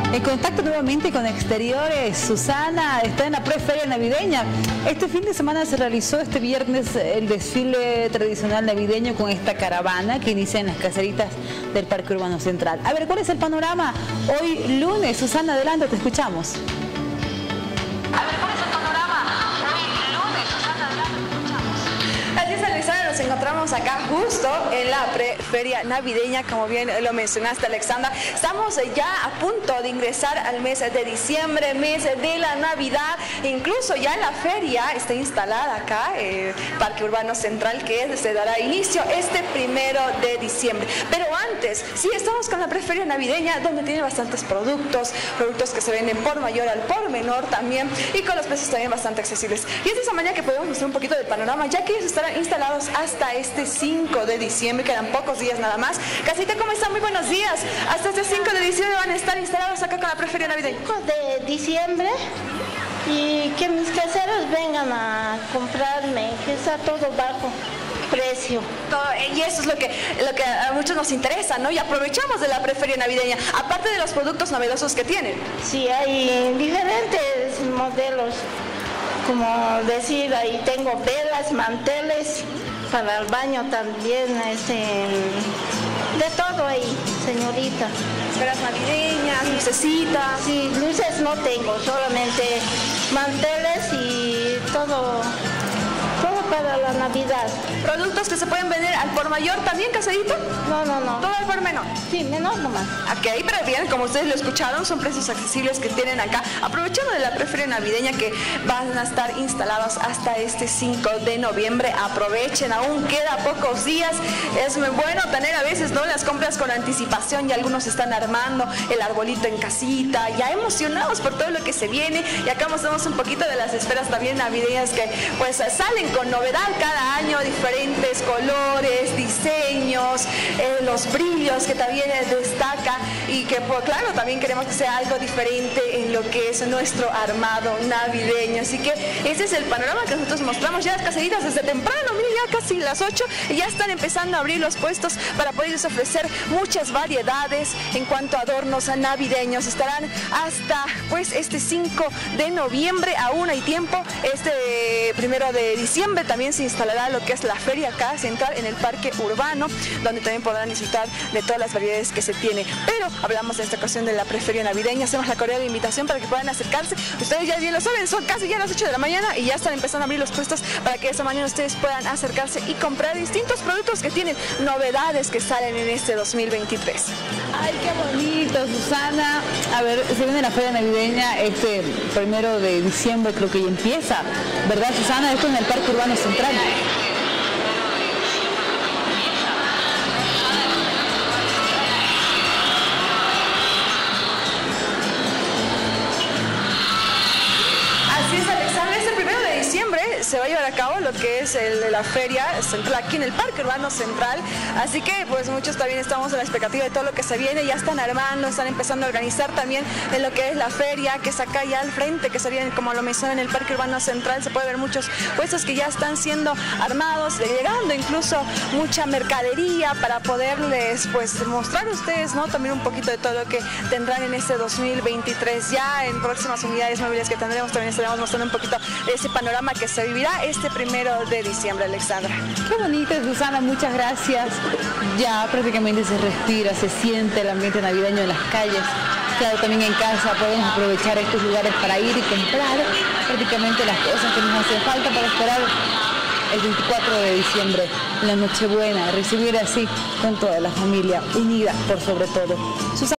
En contacto nuevamente con Exteriores, Susana está en la preferia navideña. Este fin de semana se realizó este viernes el desfile tradicional navideño con esta caravana que inicia en las caseritas del Parque Urbano Central. A ver, ¿cuál es el panorama hoy lunes? Susana, adelante, te escuchamos. A ver, ¿cuál es el panorama hoy lunes? Susana, adelante, te escuchamos. Así es, Alexandra, nos encontramos acá justo en la preferia navideña, como bien lo mencionaste, Alexandra. Estamos ya a punto de ingresar al mes de diciembre, mes de la Navidad. Incluso ya la feria está instalada acá, Parque Urbano Central, que se dará inicio este 1 de diciembre. Pero antes, sí, estamos con la preferia navideña, donde tiene bastantes productos que se venden por mayor al por menor también, y con los precios también bastante accesibles. Y es de esa manera que podemos mostrar un poquito del panorama, ya que ellos estarán instalados hasta este 5 de diciembre, quedan pocos días nada más. Casita, ¿cómo están? Muy buenos días. Hasta este 5 de diciembre van a estar instalados acá con la preferia navideña. De diciembre, y que mis caseros vengan a comprarme, que está todo bajo precio. Y eso es lo que a muchos nos interesa, ¿no? Y aprovechamos de la preferia navideña, aparte de los productos novedosos que tienen. Sí, hay diferentes modelos, como decir, ahí tengo velas, manteles, para el baño también, de todo ahí, señorita. Velas navideñas, lucecitas. Sí, luces no tengo, solamente manteles y todo para la Navidad. ¿Productos que se pueden vender al por mayor también, Caserito? No. ¿Todo al por menor? Sí, menor nomás. Ok, pero bien, como ustedes lo escucharon, son precios accesibles que tienen acá, aprovechando de la preferia navideña que van a estar instalados hasta este 5 de noviembre. Aprovechen, aún queda pocos días. Es muy bueno tener a veces, ¿no?, las compras con anticipación, y algunos están armando el arbolito en casita, ya emocionados por todo lo que se viene. Y acá mostramos un poquito de las esferas también navideñas que pues salen con novedad cada año, diferentes colores, diseños, los brillos que también destaca, y que pues, claro, también queremos que sea algo diferente en lo que es nuestro armado navideño. Así que ese es el panorama que nosotros mostramos. Ya las caseritas desde temprano, miren, ya casi las 8, y ya están empezando a abrir los puestos para poderles ofrecer muchas variedades en cuanto a adornos navideños. Estarán hasta pues este 5 de noviembre, aún hay tiempo. Este 1 de diciembre también se instalará lo que es la feria acá central en el Parque Urbano, donde también podrán disfrutar de todas las variedades que se tiene. Pero hablamos en esta ocasión de la preferia navideña, hacemos la cordial invitación para que puedan acercarse. Ustedes ya bien lo saben, son casi ya las 8 de la mañana y ya están empezando a abrir los puestos para que de esa manera ustedes puedan acercarse y comprar distintos productos que tienen novedades que salen en este 2023. Ay, qué bonito, Susana. A ver, se viene la feria navideña este 1 de diciembre, creo que ya empieza, ¿verdad, Susana? Esto en el Parque Urbano Central. Así es, Alexandra, este 1 de diciembre se va a llevar a cabo lo que es la feria central aquí en el Parque Urbano Central. Así que pues muchos también estamos en la expectativa de todo lo que se viene. Ya están armando, están empezando a organizar también en lo que es la feria, que es acá ya al frente, que sería, como lo mencioné, en el Parque Urbano Central. Se puede ver muchos puestos que ya están siendo armados, llegando incluso mucha mercadería para poderles pues mostrar a ustedes, ¿no?, también un poquito de todo lo que tendrán en este 2023. Ya en próximas unidades móviles que tendremos también estaremos mostrando un poquito de ese panorama que se vivirá este 1 de diciembre, Alexandra. Qué bonito, Susana, muchas gracias. Ya prácticamente se respira, se siente el ambiente navideño en las calles. Claro, también en casa podemos aprovechar estos lugares para ir y comprar prácticamente las cosas que nos hacen falta para esperar el 24 de diciembre, la Nochebuena, recibir así con toda la familia unida por sobre todo. Susana.